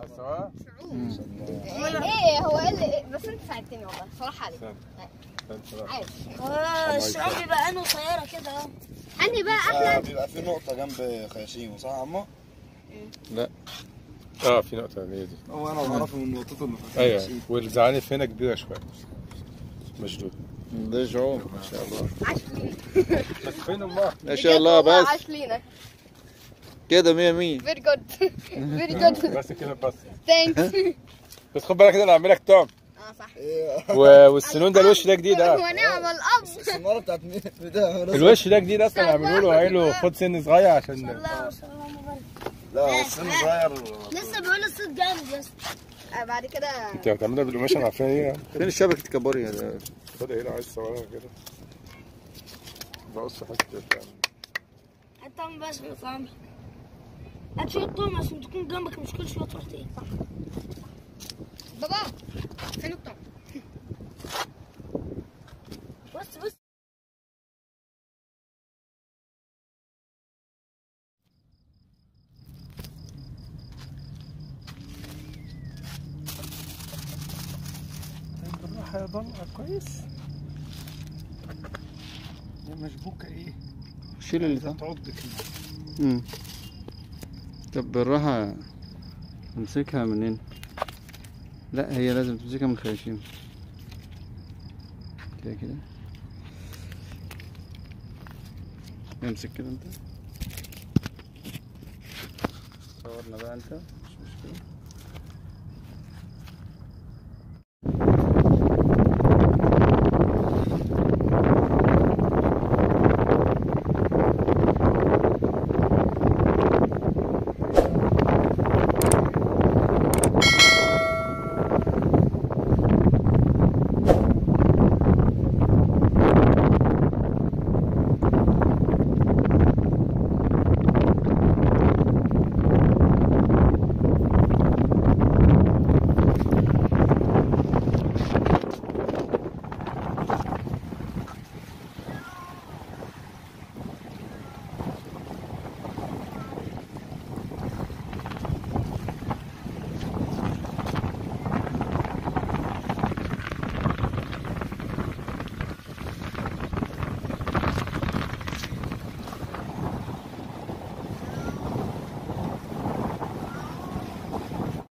السواقة؟ ايه هو اللي بس انت ساعدتني والله صراحة عليك. عادي. الشعاب بيبقى عينه قصيرة كده. انهي بقى احلى؟ بيبقى في نقطة جنب خياشيمه صح يا عمو؟ لا في نقطة هي دي. هو أنا بعرفه من نقطته اللي في ايوه والزعانف هنا كبيرة شوية مشدودة. ده شعور ما شاء الله. عاش لينا. بس فين امها؟ ما شاء الله بس عاش لينا. كده 100 فيري جود فيري جود بس كده بس. ثانكس. بس خد بالك كده انا هعمل لك توم. صح. والسنون ده الوش ده جديد ونعم الاب. السنارة بتاعت مين؟ ده الوش ده جديد اصلا هعمله له قايل له خد سن صغير عشان لا هو السن صغير. لسه بيقول الصوت جامد يا اسطى. بعد كده انت هتعملها بالقماشه انا عارفين ايه. فين الشبكة كابوريا ده؟ خدها هنا عايز تصورها كده. بقص حته يعني. حتى ما بقاش نطلع هتشيل الطعم عشان تكون جنبك مش كل شويه تروح تاني. بابا فين الطعم؟ بص بالراحه يا ضلقه كويس. هي مشبوكه ايه؟ شيل اللي تحت. تعض كده. طب بالراحة امسكها منين؟ لا هي لازم تمسكها من الخياشيم كده كده. امسك كده انت. صورنا بقى انت مش مشكلة.